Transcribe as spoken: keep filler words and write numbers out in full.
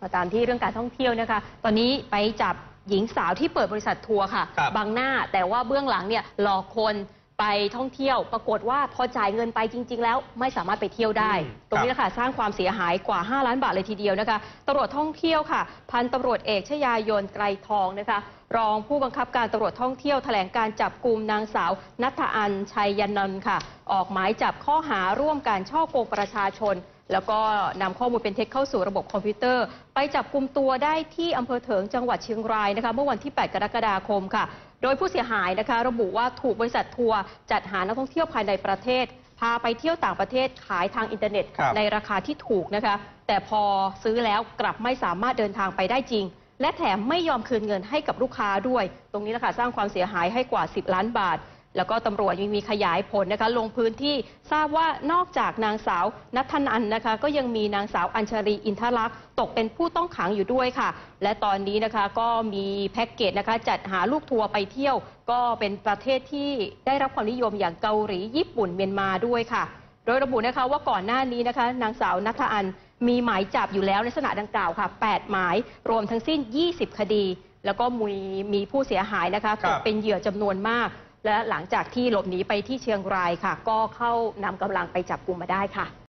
มาตามที่เรื่องการท่องเที่ยวนะคะตอนนี้ไปจับหญิงสาวที่เปิดบริษัททัวร์ค่ะบังหน้าแต่ว่าเบื้องหลังเนี่ยหลอกคนไปท่องเที่ยวปรากฏว่าพอจ่ายเงินไปจริงๆแล้วไม่สามารถไปเที่ยวได้ตรงนี้นะคะสร้างความเสียหายกว่าห้าล้านบาทเลยทีเดียวนะคะตำรวจท่องเที่ยวค่ะพันตำรวจเอกชยายนไกรทองนะคะรองผู้บังคับการตำรวจท่องเที่ยวแถลงการจับกุมนางสาวณัฐอัญชัยยนันท์ค่ะออกหมายจับข้อหาร่วมการฉ้อโกงประชาชนแล้วก็นำข้อมูลเป็นเท็จเข้าสู่ระบบคอมพิวเตอร์ไปจับกุมตัวได้ที่อำเภอเถิงจังหวัดเชียงรายนะคะเมื่อวันที่แปดกรกฎาคมค่ะโดยผู้เสียหายนะคะระบุว่าถูกบริษัททัวร์จัดหานักท่องเที่ยวภายในประเทศพาไปเที่ยวต่างประเทศขายทางอินเทอร์เน็ตในราคาที่ถูกนะคะแต่พอซื้อแล้วกลับไม่สามารถเดินทางไปได้จริงและแถมไม่ยอมคืนเงินให้กับลูกค้าด้วยตรงนี้นะคะสร้างความเสียหายให้กว่าสิบล้านบาทแล้วก็ตำรวจยังมีขยายผลนะคะลงพื้นที่ทราบว่านอกจากนางสาวณัฐอัญชัยนะคะก็ยังมีนางสาวอัญชลีอินทลักษณ์ตกเป็นผู้ต้องขังอยู่ด้วยค่ะและตอนนี้นะคะก็มีแพ็กเกจนะคะจัดหาลูกทัวร์ไปเที่ยวก็เป็นประเทศที่ได้รับความนิยมอย่างเกาหลีญี่ปุ่นเมียนมาด้วยค่ะโดยระบุนะคะว่าก่อนหน้านี้นะคะนางสาวณัฐอัญมีหมายจับอยู่แล้วในลักษณะดังกล่าวค่ะแปดหมายรวมทั้งสิ้นยี่สิบคดีแล้วก็มีมีผู้เสียหายนะคะตกเป็นเหยื่อจำนวนมากและหลังจากที่หลบหนีไปที่เชียงรายค่ะก็เข้านำกำลังไปจับกุมมาได้ค่ะ